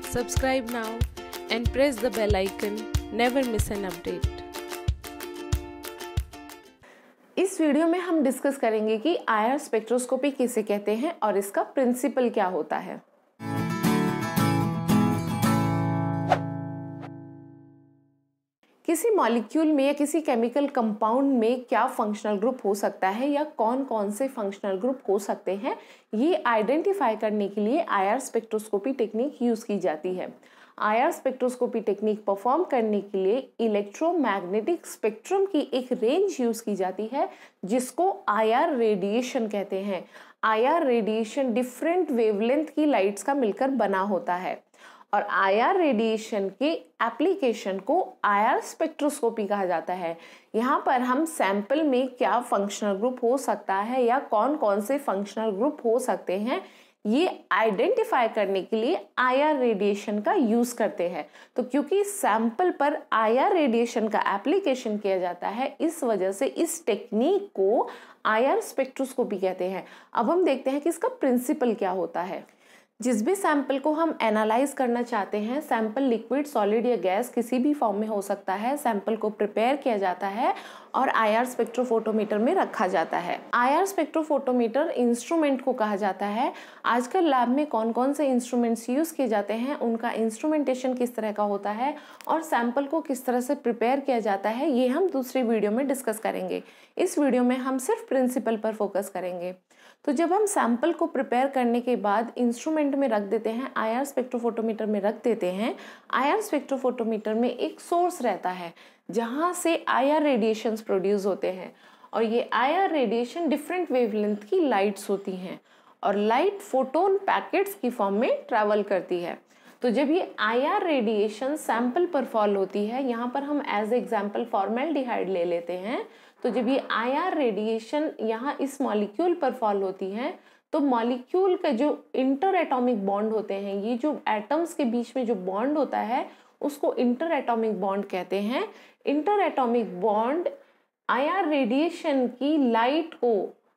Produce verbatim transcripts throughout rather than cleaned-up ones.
Subscribe now and press the bell icon. Never miss an update. इस video में हम discuss करेंगे कि आईआर स्पेक्ट्रोस्कोपी किसे कहते हैं और इसका प्रिंसिपल क्या होता है। किसी मॉलिक्यूल में या किसी केमिकल कंपाउंड में क्या फंक्शनल ग्रुप हो सकता है या कौन कौन से फंक्शनल ग्रुप हो सकते हैं, ये आइडेंटिफाई करने के लिए आईआर स्पेक्ट्रोस्कोपी टेक्निक यूज की जाती है। आईआर स्पेक्ट्रोस्कोपी टेक्निक परफॉर्म करने के लिए इलेक्ट्रोमैग्नेटिक स्पेक्ट्रम की एक रेंज यूज की जाती है जिसको आईआर रेडिएशन कहते हैं। आईआर रेडिएशन डिफरेंट वेवलेंथ की लाइट्स का मिलकर बना होता है और आईआर रेडिएशन के एप्लीकेशन को आईआर स्पेक्ट्रोस्कोपी कहा जाता है। यहाँ पर हम सैंपल में क्या फंक्शनल ग्रुप हो सकता है या कौन कौन से फंक्शनल ग्रुप हो सकते हैं, ये आइडेंटिफाई करने के लिए आईआर रेडिएशन का यूज करते हैं। तो क्योंकि सैंपल पर आईआर रेडिएशन का एप्लीकेशन किया जाता है, इस वजह से इस टेक्निक को आईआर स्पेक्ट्रोस्कोपी कहते हैं। अब हम देखते हैं कि इसका प्रिंसिपल क्या होता है। जिस भी सैंपल को हम एनालाइज करना चाहते हैं, सैंपल लिक्विड, सॉलिड या गैस किसी भी फॉर्म में हो सकता है, सैंपल को प्रिपेयर किया जाता है और आईआर स्पेक्ट्रोफोटोमीटर में रखा जाता है। आईआर स्पेक्ट्रोफोटोमीटर इंस्ट्रूमेंट को कहा जाता है। आजकल लैब में कौन कौन से इंस्ट्रूमेंट्स यूज किए जाते हैं, उनका इंस्ट्रूमेंटेशन किस तरह का होता है और सैंपल को किस तरह से प्रिपेयर किया जाता है, ये हम दूसरी वीडियो में डिस्कस करेंगे। इस वीडियो में हम सिर्फ प्रिंसिपल पर फोकस करेंगे। तो जब हम सैंपल को प्रिपेयर करने के बाद इंस्ट्रूमेंट में रख देते हैं, आईआर स्पेक्ट्रोफोटोमीटर में रख देते हैं, आईआर स्पेक्ट्रोफोटोमीटर में एक सोर्स रहता है जहां से आईआर रेडिएशंस प्रोड्यूस होते हैं और ये आईआर रेडिएशन डिफरेंट वेवलेंथ की लाइट्स होती हैं और लाइट फोटोन पैकेट्स की फॉर्म में ट्रैवल करती है। तो जब ये आईआर रेडिएशन सैंपल पर फॉल होती है, यहाँ पर हम एज एग्जाम्पल फॉर्मेल्डिहाइड ले लेते हैं, तो जब ये आईआर रेडिएशन यहाँ इस मॉलिक्यूल पर फॉल होती है तो मॉलिक्यूल के जो इंटर एटॉमिक बॉन्ड होते हैं, ये जो एटम्स के बीच में जो बॉन्ड होता है उसको इंटर एटॉमिक बॉन्ड कहते हैं। Inter atomic bond IR radiation की लाइट को,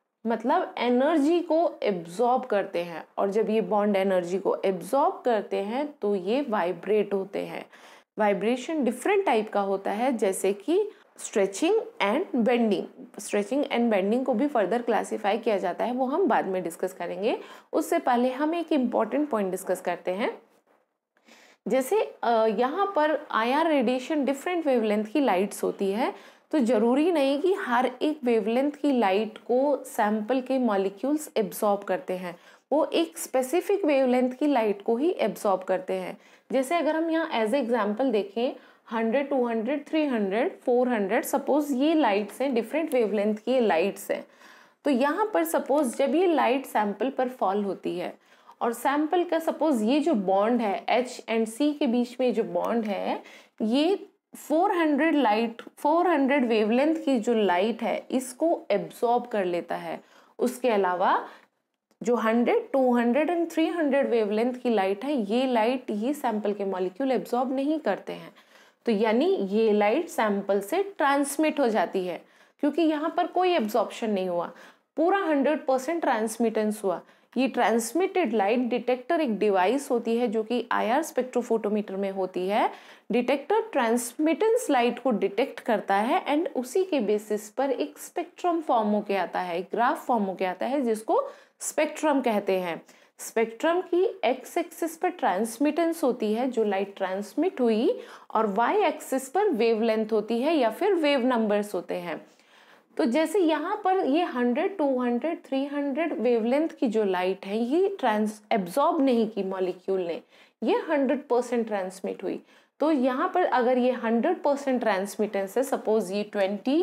मतलब एनर्जी को एब्जॉर्ब करते हैं और जब ये बॉन्ड एनर्जी को एब्जॉर्ब करते हैं तो ये वाइब्रेट होते हैं। वाइब्रेशन डिफरेंट टाइप का होता है, जैसे कि stretching and bending. Stretching and bending को भी फर्दर क्लासिफाई किया जाता है, वो हम बाद में डिस्कस करेंगे। उससे पहले हम एक इम्पॉर्टेंट पॉइंट डिस्कस करते हैं। जैसे यहाँ पर आईआर रेडिएशन डिफरेंट वेवलेंथ की लाइट्स होती है, तो जरूरी नहीं कि हर एक वेवलेंथ की लाइट को सैंपल के मॉलिक्यूल्स एब्जॉर्ब करते हैं, वो एक स्पेसिफिक वेवलेंथ की लाइट को ही एब्जॉर्ब करते हैं। जैसे अगर हम यहाँ एज एग्जाम्पल देखें, hundred, two hundred, three hundred, four hundred, suppose ये लाइट्स हैं, डिफरेंट वेवलेंथ की ये लाइट्स हैं। तो यहाँ पर सपोज जब ये लाइट सैंपल पर फॉल होती है और सैंपल का सपोज ये जो बॉन्ड है H एंड C के बीच में जो बॉन्ड है, ये four hundred light, four hundred wavelength की जो लाइट है इसको एब्जॉर्ब कर लेता है। उसके अलावा जो hundred, two hundred and three hundred wavelength की लाइट है, ये लाइट ये सैंपल के मॉलिक्यूल एब्जॉर्ब नहीं करते हैं। तो यानी ये लाइट सैंपल से ट्रांसमिट हो जाती है, क्योंकि यहाँ पर कोई एब्जॉर्प्शन नहीं हुआ, पूरा हंड्रेड परसेंट ट्रांसमिटेंस हुआ। ये ट्रांसमिटेड लाइट, डिटेक्टर एक डिवाइस होती है जो कि आईआर स्पेक्ट्रोफोटोमीटर में होती है। डिटेक्टर ट्रांसमिटेंस लाइट को डिटेक्ट करता है एंड उसी के बेसिस पर एक स्पेक्ट्रम फॉर्म होके आता है, एक ग्राफ फॉर्म होके आता है जिसको स्पेक्ट्रम कहते हैं। स्पेक्ट्रम की एक्स एक्सिस पर ट्रांसमिटेंस होती है, जो लाइट ट्रांसमिट हुई, और वाई एक्सिस पर वेवलेंथ होती है या फिर वेव नंबर्स होते हैं। तो जैसे यहाँ पर ये hundred, two hundred, three hundred wavelength की जो लाइट है, ये ट्रांस एब्जॉर्ब नहीं की मॉलिक्यूल ने, ये हंड्रेड परसेंट ट्रांसमिट हुई। तो यहाँ पर अगर ये हंड्रेड परसेंट ट्रांसमिटेंस है, सपोज ये twenty,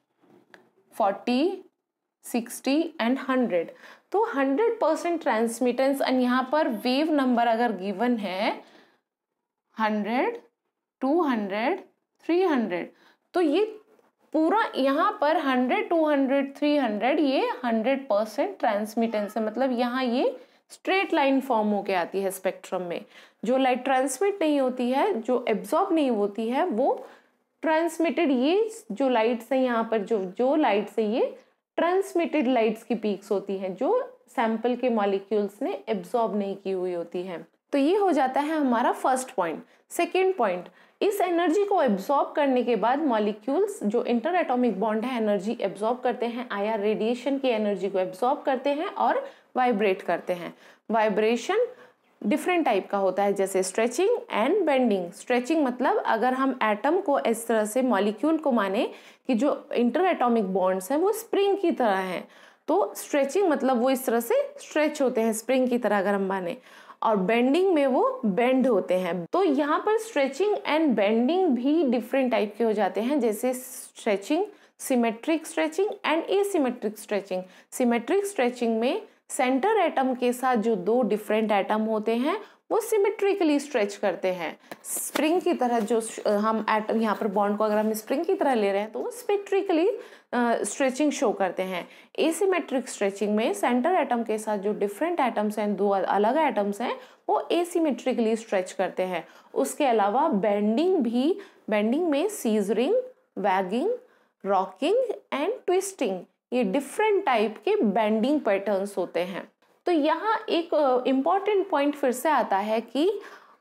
forty, sixty and hundred, तो हंड्रेड परसेंट ट्रांसमिटेंस एंड यहाँ पर वेव नंबर अगर गिवन है hundred, two hundred, three hundred, तो ये पूरा यहाँ पर hundred, two hundred, three hundred ये हंड्रेड परसेंट ट्रांसमिटेंस है। मतलब यहाँ ये स्ट्रेट लाइन फॉर्म होके आती है स्पेक्ट्रम में। जो लाइट ट्रांसमिट नहीं होती है, जो एब्जॉर्ब नहीं होती है, वो ट्रांसमिटेड, ये जो लाइट्स है यहाँ पर, जो जो लाइट्स है ये ट्रांसमिटेड लाइट्स की पीक्स होती हैं, जो सैंपल के मॉलिक्यूल्स ने एब्जॉर्ब नहीं की हुई होती हैं। तो ये हो जाता है हमारा फर्स्ट पॉइंट। सेकेंड पॉइंट, इस एनर्जी को एब्जॉर्ब करने के बाद मॉलिक्यूल्स जो इंटर एटॉमिक बॉन्ड है एनर्जी एब्जॉर्ब करते हैं, आईआर रेडिएशन की एनर्जी को एब्जॉर्ब करते हैं और वाइब्रेट करते हैं। वाइब्रेशन डिफरेंट टाइप का होता है, जैसे स्ट्रेचिंग एंड बेंडिंग। स्ट्रेचिंग मतलब अगर हम एटम को इस तरह से मॉलिक्यूल को माने कि जो इंटर एटॉमिक बॉन्ड्स हैं वो स्प्रिंग की तरह हैं, तो स्ट्रेचिंग मतलब वो इस तरह से स्ट्रेच होते हैं स्प्रिंग की तरह अगर हम माने, और बेंडिंग में वो बेंड होते हैं। तो यहाँ पर स्ट्रेचिंग एंड बेंडिंग भी डिफरेंट टाइप के हो जाते हैं, जैसे stretching, symmetric stretching and asymmetric stretching. Symmetric stretching में सेंटर एटम के साथ जो दो डिफरेंट एटम होते हैं वो सिमेट्रिकली स्ट्रेच करते हैं, स्प्रिंग की तरह। जो हम एटम यहाँ पर बॉन्ड को अगर हम स्प्रिंग की तरह ले रहे हैं तो वो सिमेट्रिकली स्ट्रेचिंग शो करते हैं। एसिमेट्रिक स्ट्रेचिंग में सेंटर एटम के साथ जो डिफरेंट एटम्स हैं, दो अलग एटम्स हैं, वो एसिमेट्रिकली स्ट्रेच करते हैं। उसके अलावा बेंडिंग भी, बेंडिंग में scissoring, wagging, rocking and twisting, ये डिफरेंट टाइप के बेंडिंग पैटर्न्स होते हैं। तो यहाँ एक इम्पॉर्टेंट पॉइंट फिर से आता है कि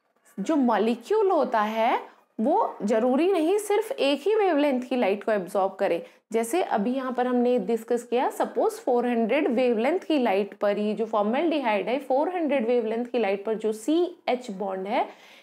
जो मॉलिक्यूल होता है वो जरूरी नहीं सिर्फ एक ही वेवलेंथ की लाइट को एब्जॉर्ब करे। जैसे अभी यहाँ पर हमने डिस्कस किया, सपोज चार सौ वेवलेंथ की लाइट पर, ये जो फॉर्मल्डिहाइड है, चार सौ वेवलेंथ की लाइट पर जो सी एच बॉन्ड है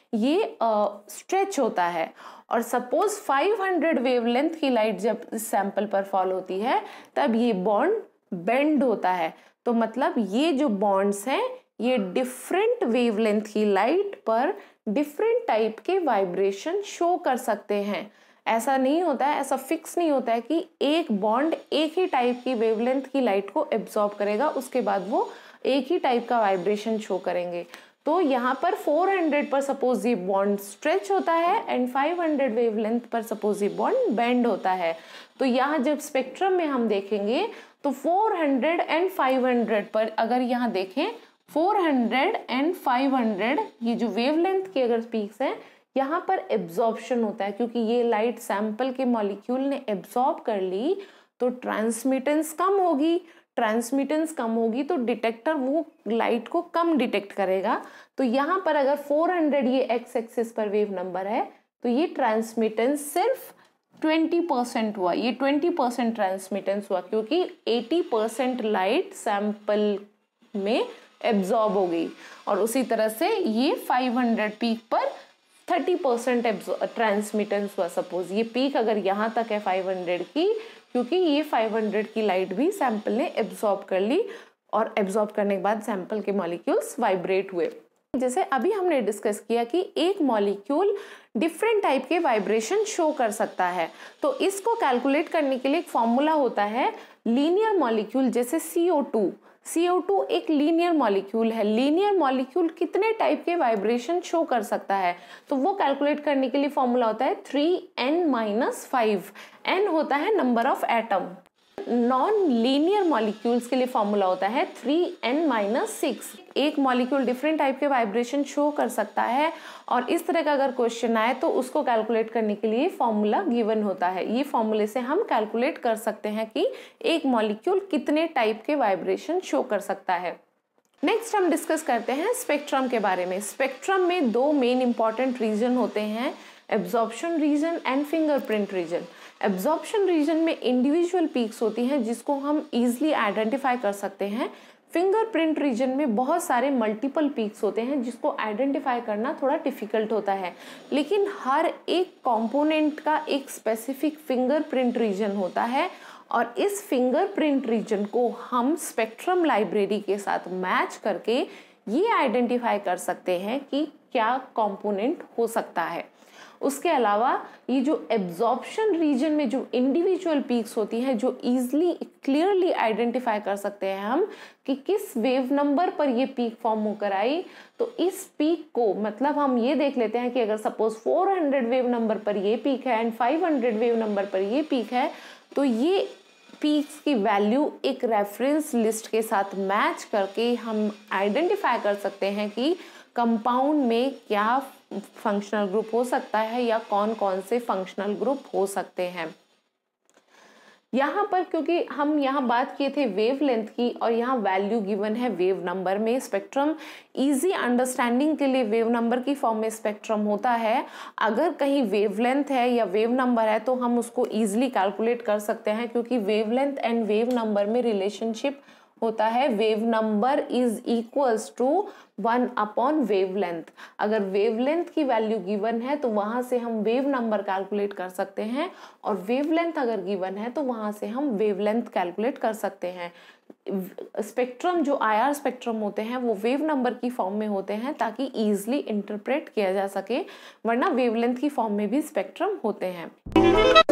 ये स्ट्रेच uh, होता है, और सपोज पाँच सौ वेवलेंथ की लाइट जब इस सैंपल पर फॉल होती है तब ये बॉन्ड बेंड होता है। तो मतलब ये जो बॉन्ड्स हैं ये डिफरेंट वेवलेंथ की लाइट पर डिफरेंट टाइप के वाइब्रेशन शो कर सकते हैं। ऐसा नहीं होता है, ऐसा फिक्स नहीं होता है कि एक बॉन्ड एक ही टाइप की वेवलेंथ की लाइट को एब्जॉर्ब करेगा उसके बाद वो एक ही टाइप का वाइब्रेशन शो करेंगे। तो यहाँ पर चार सौ पर सपोज ये बॉन्ड स्ट्रेच होता है एंड पाँच सौ वेवलेंथ पर सपोज ये बॉन्ड बेंड होता है। तो यहाँ जब स्पेक्ट्रम में हम देखेंगे तो चार सौ एंड पाँच सौ पर अगर यहाँ देखें चार सौ एंड पाँच सौ, ये जो वेवलेंथ की अगर पीक्स हैं यहाँ पर एब्जॉर्प्शन होता है, क्योंकि ये लाइट सैंपल के मॉलिक्यूल ने एब्जॉर्ब कर ली तो ट्रांसमिटेंस कम होगी। ट्रांसमिटेंस कम होगी तो डिटेक्टर वो लाइट को कम डिटेक्ट करेगा। तो यहाँ पर अगर चार सौ ये एक्स एक्सिस पर वेव नंबर है तो ये ट्रांसमिटेंस सिर्फ बीस परसेंट हुआ, ये बीस परसेंट ट्रांसमिटेंस हुआ, क्योंकि अस्सी परसेंट लाइट सैंपल में एब्जॉर्ब हो गई। और उसी तरह से ये पाँच सौ पीक पर तीस परसेंट ट्रांसमिटेंस हुआ। सपोज ये पीक अगर यहाँ तक है पाँच सौ की, क्योंकि ये पाँच सौ की लाइट भी सैंपल ने एब्जॉर्ब कर ली, और एब्जॉर्ब करने के बाद सैंपल के मॉलिक्यूल्स वाइब्रेट हुए। जैसे अभी हमने डिस्कस किया कि एक मॉलिक्यूल डिफरेंट टाइप के वाइब्रेशन शो कर सकता है, तो इसको कैलकुलेट करने के लिए एक फॉर्मूला होता है लीनियर मॉलिक्यूल। जैसे C O two, C O two एक लीनियर मॉलिक्यूल है। लीनियर मॉलिक्यूल कितने टाइप के वाइब्रेशन शो कर सकता है, तो वो कैलकुलेट करने के लिए फॉर्मूला होता है three N minus five. N होता है number of atom. Non linear molecules के लिए फॉर्मूला होता है थ्री एन माइनस सिक्स। एक मॉलिक्यूल डिफरेंट टाइप के वाइब्रेशन शो कर सकता है, और इस तरह का अगर क्वेश्चन आए तो उसको कैलकुलेट करने के लिए फॉर्मूला गिवन होता है। ये फॉर्मूले से हम कैलकुलेट कर सकते हैं कि एक मॉलिक्यूल कितने टाइप के वाइब्रेशन शो कर सकता है। नेक्स्ट हम डिस्कस करते हैं स्पेक्ट्रम के बारे में। स्पेक्ट्रम में दो मेन इंपॉर्टेंट रीजन होते हैं, absorption region and fingerprint region. Absorption region में इंडिविजुअल पीक्स होती हैं जिसको हम इजीली आइडेंटिफाई कर सकते हैं। फिंगरप्रिंट रीजन में बहुत सारे मल्टीपल पीक्स होते हैं जिसको आइडेंटिफाई करना थोड़ा डिफिकल्ट होता है, लेकिन हर एक कंपोनेंट का एक स्पेसिफिक फिंगरप्रिंट रीजन होता है, और इस फिंगरप्रिंट रीजन को हम स्पेक्ट्रम लाइब्रेरी के साथ मैच करके ये आइडेंटिफाई कर सकते हैं कि क्या कंपोनेंट हो सकता है। उसके अलावा ये जो एब्जॉर्प्शन रीजन में जो इंडिविजुअल पीक्स होती हैं, जो इजीली क्लियरली आइडेंटिफाई कर सकते हैं हम कि किस वेव नंबर पर ये पीक फॉर्म होकर आई, तो इस पीक को मतलब हम ये देख लेते हैं कि अगर सपोज चार सौ वेव नंबर पर ये पीक है एंड पाँच सौ वेव नंबर पर ये पीक है, तो ये पीक्स की वैल्यू एक रेफरेंस लिस्ट के साथ मैच करके हम आइडेंटिफाई कर सकते हैं कि कंपाउंड में क्या फंक्शनल ग्रुप हो सकता है या कौन कौन से फंक्शनल ग्रुप हो सकते हैं। यहाँ पर क्योंकि हम यहाँ बात किए थे वेवलेंथ की और यहाँ वैल्यू गिवन है वेव नंबर में, स्पेक्ट्रम इजी अंडरस्टैंडिंग के लिए वेव नंबर की फॉर्म में स्पेक्ट्रम होता है। अगर कहीं वेवलेंथ है या वेव नंबर है तो हम उसको इजीली कैलकुलेट कर सकते हैं, क्योंकि वेवलेंथ एंड वेव नंबर में रिलेशनशिप होता है wave number is equals to one upon wavelength. अगर वेवलेंथ की वैल्यू गिवन है तो वहां से हम वेव नंबर कैलकुलेट कर सकते हैं, और वेवलेंथ अगर गिवन है तो वहां से हम वेवलेंथ कैलकुलेट कर सकते हैं। स्पेक्ट्रम जो आईआर स्पेक्ट्रम होते हैं वो वेव नंबर की फॉर्म में होते हैं ताकि इजीली इंटरप्रेट किया जा सके, वरना वेवलेंथ की फॉर्म में भी स्पेक्ट्रम होते हैं।